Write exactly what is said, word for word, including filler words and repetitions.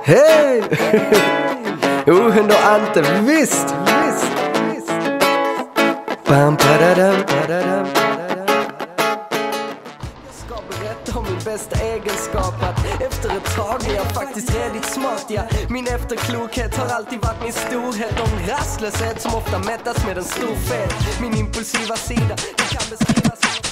Hej! Ohen och Ante, visst, visst, visst. Bam, padadam, padadam, padadam. Jag ska berätta om min bästa egenskap, att efter ett tag är jag faktiskt redigt smart, ja. Min efterklokhet har alltid varit min storhet. Om rastlöshet som ofta mättas med en stor fet. Min impulsiva sida, det kan beskrivas som